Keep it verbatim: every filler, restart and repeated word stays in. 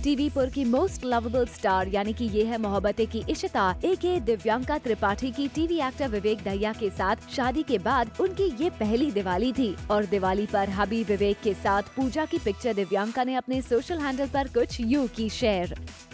TV पर की most lovable star यानी कि ये है मोहब्बतें की इशिता एके दिव्यांका त्रिपाठी की टीवी एक्टर विवेक दहिया के साथ शादी के बाद उनकी ये पहली दिवाली थी और दिवाली पर हबी विवेक के साथ पूजा की पिक्चर दिव्यांका ने अपने सोशल हैंडल पर कुछ यूं की शेयर।